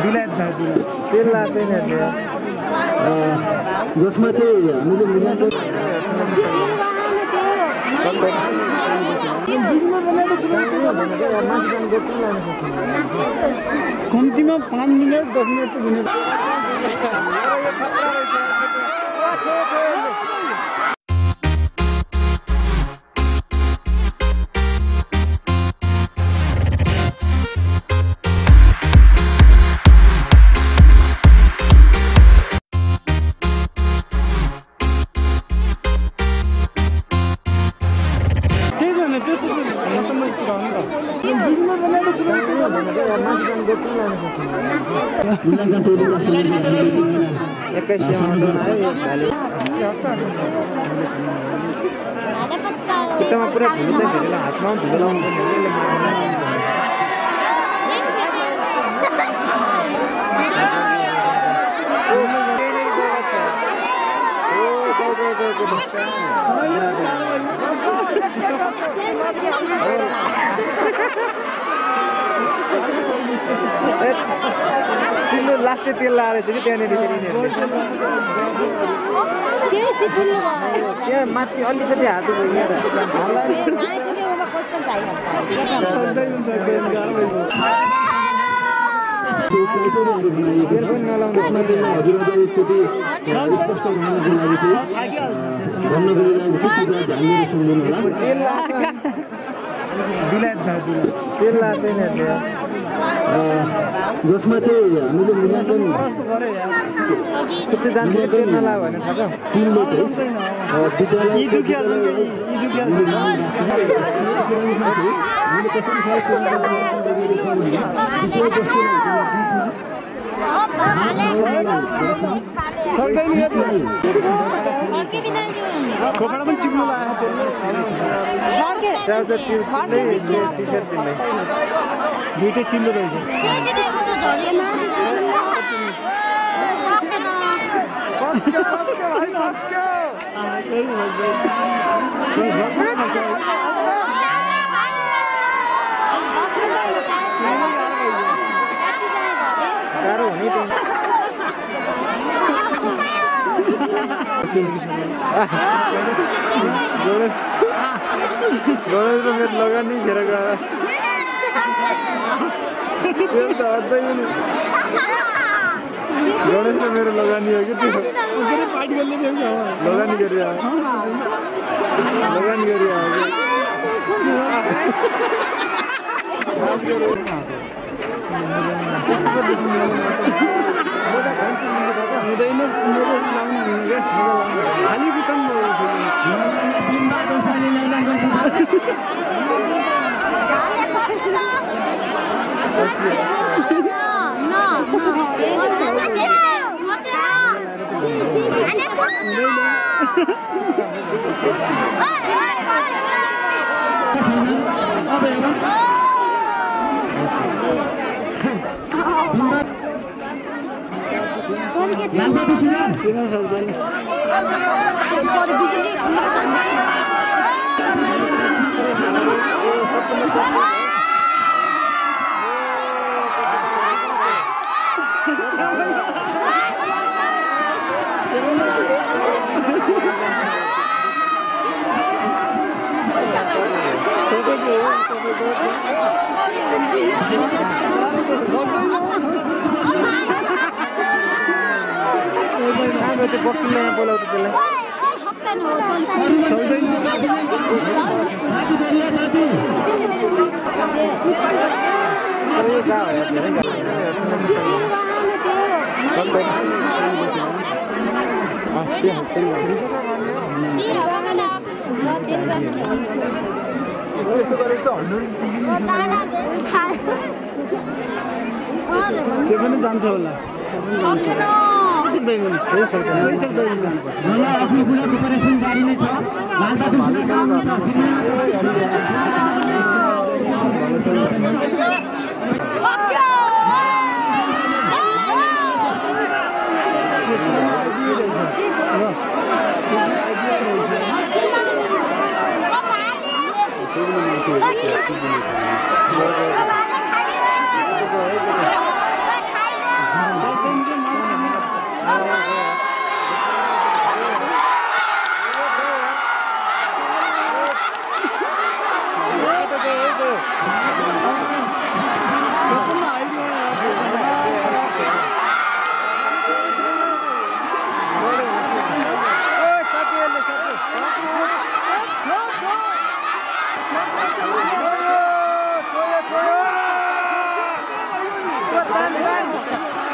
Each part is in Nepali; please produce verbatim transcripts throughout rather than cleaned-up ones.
तेल लाग्छ जसमा चाहिँ हामीले मूल्याङ्कन कम्तीमा पाँच मिनट दस मिनट तो दिने खुट्टामा पुरा धुलो चाहिँ धेरै हातमा धुलो लाउनु पर्ने तिम्रो लास्टै तेल लाएर चाहिँ त्यहाँनिर त्यहाँ माथि अलिकति हात तेल लाग्छ जसमा चाहिँ हामीले मूल्याङ्कन कुच्चे जान्थ्यो तेल नलायो भने थाहा छ टिमले चाहिँ हामीले कसरी खोपडा पनि चिप्नु लाग्यो दुईटै चिल्लो रहेछ गाह्रो हुने गणेश र मेरो लगानी घेर गएर गणेश र मेरो लगानी हो कि त्यो लगानी गरी लगानी गरी हुँदैन खाली बितम बक्सीमा बोलाउँछ त्यसलाई त्यो पनि जान्छ होला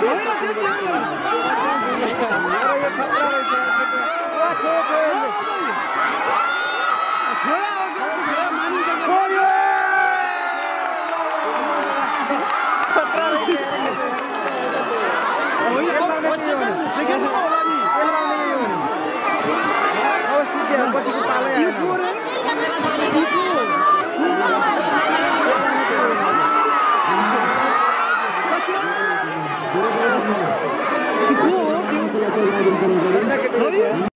Terima kasih.